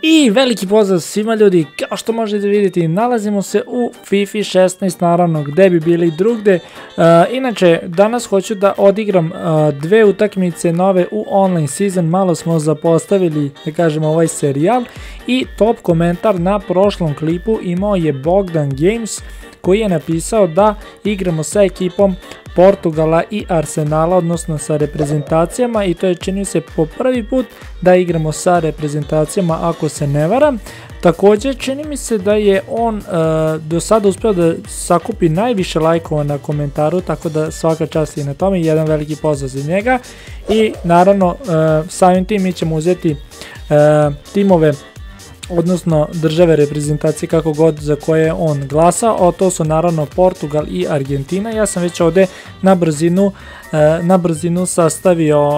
I veliki pozdrav svima ljudi, kao što možete vidjeti nalazimo se u FIFA 16 naravno, gde bi bili drugde. Inače danas hoću da odigram dve utakmice nove u online season, malo smo zapostavili da kažem ovaj serijal. I top komentar na prošlom klipu imao je Bogdan Games, koji je napisao da igramo sa ekipom Portugala i Arsenala, odnosno sa reprezentacijama, i to je čini se po prvi put da igramo sa reprezentacijama ako se ne varam. Također čini mi se da je on do sada uspio da sakupi najviše lajkova na komentaru, tako da svaka čast i na tome, jedan veliki pozdrav za njega. I naravno samim tim mi ćemo uzeti timove, odnosno države reprezentacije kako god za koje je on glasao, a to su naravno Portugal i Argentina. Ja sam već ovdje na brzinu sastavio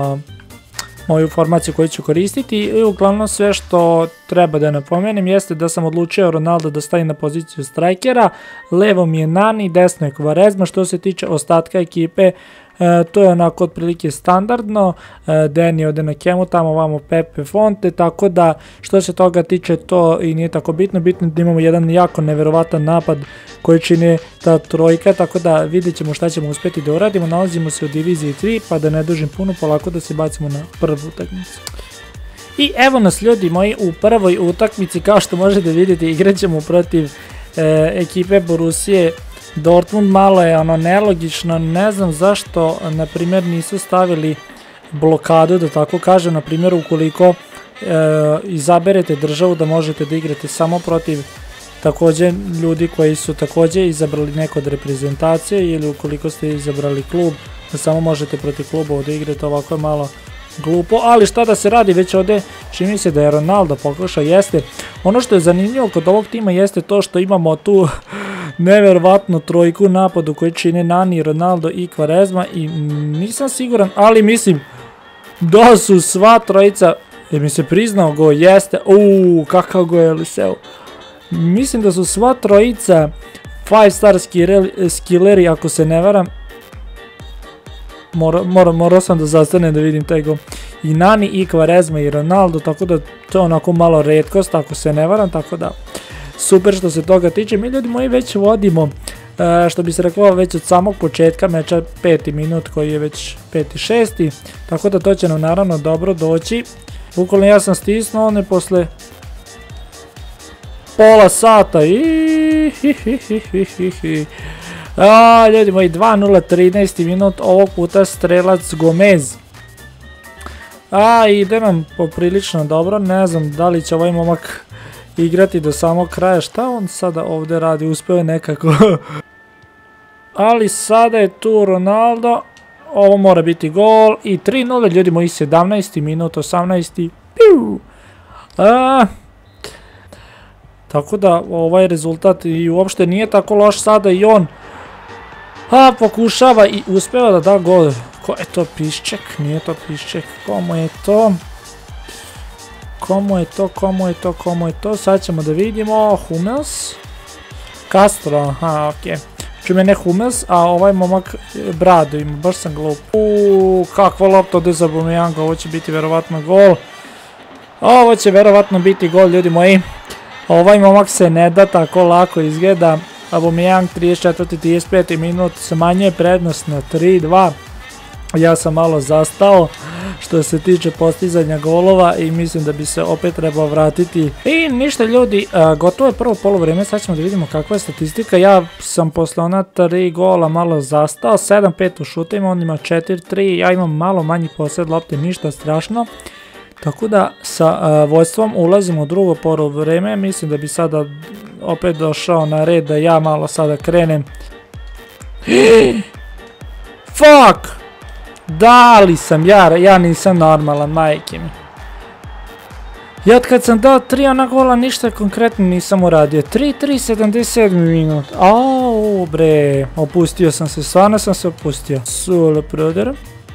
moju formaciju koju ću koristiti i uglavnom sve što treba da napomenem jeste da sam odlučio Ronaldo da stavi na poziciju strajkera, levo mi je Nani, desno je Quaresma. Što se tiče ostatka ekipe, to je onako otprilike standardno, Deni ode na Kemu, tamo vamo Pepe Fonte, tako da što se toga tiče to i nije tako bitno, bitno da imamo jedan jako neverovatan napad koji čini ta trojka, tako da vidjet ćemo šta ćemo uspjeti da uradimo. Nalazimo se u diviziji 3, pa da ne dužim puno, polako da se bacimo na prvu utakmicu. I evo nas ljudi moji u prvoj utakmici, kao što možete vidjeti igrat ćemo protiv ekipe Borussije Dortmund. Malo je ono nelogično, ne znam zašto na primjer nisu stavili blokadu, da tako kažem, na primjer ukoliko izaberete državu da možete da igrate samo protiv također ljudi koji su također izabrali neko od reprezentacije, ili ukoliko ste izabrali klub da samo možete protiv klubova da igrate, ovako je malo glupo, ali šta da se radi, već ovdje čini mi se da je Ronaldo pokušao. Jeste, ono što je zanimljivo kod ovog tima jeste to što imamo tu nevjerovatnu trojku u napadu koji čine Nani, Ronaldo i Quaresma, i nisam siguran, ali mislim da su sva trojica, mi se priznao go, jeste, kakav go je Eliseu, mislim da su sva trojica 5 star skilleri ako se ne varam. Morao sam da zastanem da vidim taj gol. I Nani i Quaresma i Ronaldo, tako da to je onako malo retkost ako se ne varam, tako da super što se toga tiče. Mi ljudi moji već vodimo, što bi se reklo, već od samog početka meča, 5. minut koji je već 5. 6. Tako da to će nam naravno dobro doći. Bukvalno ja sam stisnuo one posle pola sata ljudi moji 2-0, 13. minut, ovog puta strelac Gomez. Ide nam poprilično dobro, ne znam da li će ovaj momak igrati do samog kraja. Šta on sada ovdje radi, uspio je nekako. Ali sada je tu Ronaldo, ovo mora biti gol i 3-0 ljudi moji, 17. minut, 18. Tako da ovaj rezultat i uopšte nije tako loš sada, i on pokušava i uspeva da da gol. Ko je to, Pišček? Nije to Pišček. Komu je to? Komu je to? Sad ćemo da vidimo. Hummels? Castro, ok. Čume Hummels, a ovaj momak bradu ima, baš sam glup. Kakva lopta ode za Aubameyanga, ovo će biti verovatno gol. Ovo će verovatno biti gol ljudi moji. Ovaj momak se ne da tako lako, izgleda. Aubameyang 34. 35. minut smanjuje prednost na 3-2. Ja sam malo zastao što se tiče postizanja golova i mislim da bi se opet trebao vratiti. I ništa ljudi, gotovo je prvo poluvreme, sad ćemo da vidimo kakva je statistika. Ja sam posle ona 3 gola malo zastao, 7-5 u šutima, on ima 4-3, ja imam malo manji posjed lopte, ništa strašno. Tako da sa vojstvom ulazimo u drugo poluvreme, mislim da bi sada opet došao na red da ja malo sada krenem. Fuck! Da li sam ja nisam normalan, majke mi. Ja kad sam dao 3 ona gola ništa konkretno nisam uradio. 3-3, 77 minut. Bre, opustio sam se, stvarno sam se opustio. Sule prodera.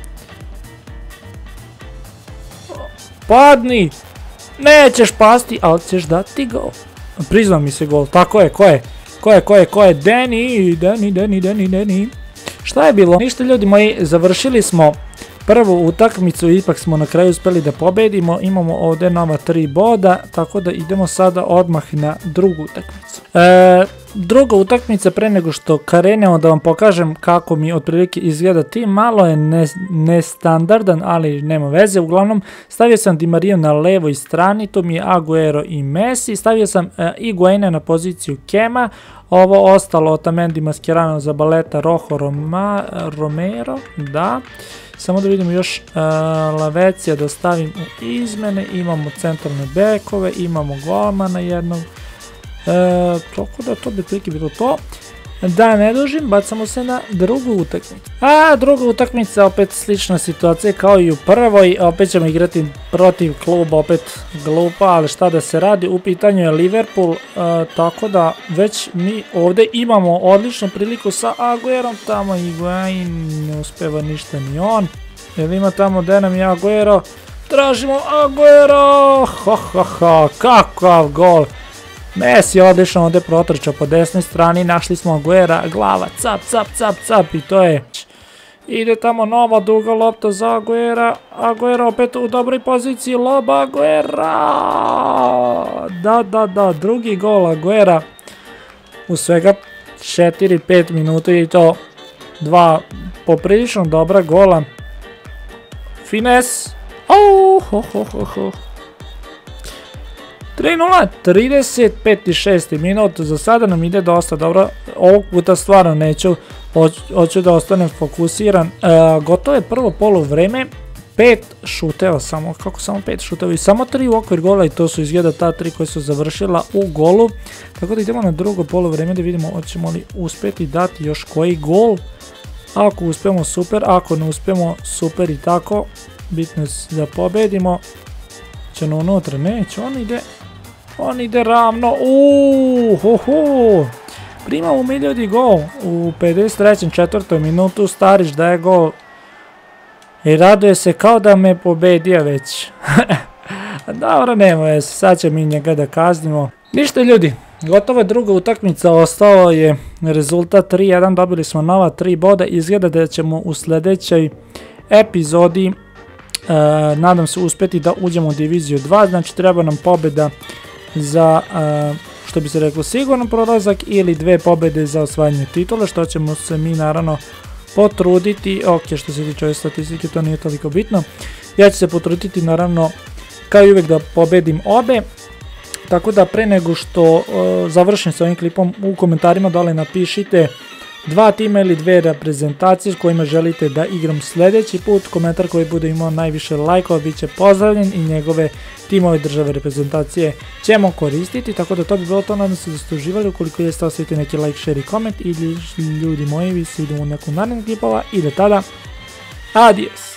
Padni! Nećeš pasti, ali ćeš dati gol. Priznao mi se gol, tako je, ko je? Deni. Šta je bilo? Ništa ljudi moji, završili smo prvu utakmicu ipak smo na kraju uspjeli da pobedimo, imamo ovdje nova 3 boda, tako da idemo sada odmah na drugu utakmicu. Druga utakmica, pre nego što krenemo da vam pokažem kako mi otprilike izgleda tim, malo je nestandardan, ali nema veze. Uglavnom stavio sam Di Mariju na levoj strani, to mi je Aguero i Messi, stavio sam Higuaina na poziciju Kema, ovo ostalo Otamendi, Mascherano, Zabaleta, Rojo, Romero, da. Samo da vidimo još Lavezija da stavim u izmene, imamo centralne bekove, imamo golmana jednog, tako da to bi prilike bilo to. Da ne dužim, bacamo se na drugu utakmicu. Druga utakmica, opet slična situacija kao i u prvoj, opet ćemo igrati protiv kluba, opet glupa, ali šta da se radi, u pitanju je Liverpool, tako da već mi ovdje imamo odličnu priliku sa Aguerom, tamo Higuain, ne uspeva ništa ni on, jer ima tamo gdje nam je Aguero, tražimo Aguero, kakav gol. Messi je odlično ovdje protrčao po desnoj strani, našli smo Aguera, glava, cap i to je. Ide tamo nova duga lopta za Aguera, Aguera opet u dobroj poziciji, loba Aguera, da, drugi gol Aguera u svega 4-5 minuta i to 2 poprilično dobra gola. Fines, 3-0, 35 i 6 minut, za sada nam ide dosta dobro, ovog puta stvarno neću, hoću da ostanem fokusiran, gotovo je prvo poluvreme, 5 šuteva samo, kako samo 5 šuteva i samo 3 u okvir gola i to su izgleda ta 3 koja su završila u golu, tako da idemo na drugo poluvreme da vidimo hoćemo li uspjeti dati još koji gol, ako uspijemo super, ako ne uspijemo super i tako, bitno je da pobedimo, će na unutra, neće, on ide ravno, primamo milijodi gol u 53. četvrtoj minutu, Starić daje gol i raduje se kao da me pobedio već. Dobro, nema veze, sad će mi njega da kaznimo. Ništa ljudi, gotova je druga utakmica, ostao je rezultat 3-1, dobili smo nova 3 boda, izgleda da ćemo u sljedećoj epizodi nadam se uspjeti da uđemo u diviziju 2, znači treba nam pobjeda za, što bi se reklo, siguran prolazak ili 2 pobjede za osvajanje titula, što ćemo se mi naravno potruditi. Ok, što se tiče ove statistike, to nije toliko bitno. Ja ću se potruditi naravno kao i uvijek da pobjedim obe, tako da pre nego što završim s ovim klipom, u komentarima dole napišite 2 tima ili 2 reprezentacije s kojima želite da igram sljedeći put. Komentar koji bude imao najviše lajkova bit će pozdravljen i njegove timove države reprezentacije ćemo koristiti. Tako da to bi bilo to, nadam se da ste uživali. Ukoliko jeste, ostavite neki like, share i koment i ljudi moji, vi se idemo u neku narednih klipova i do tada, adios!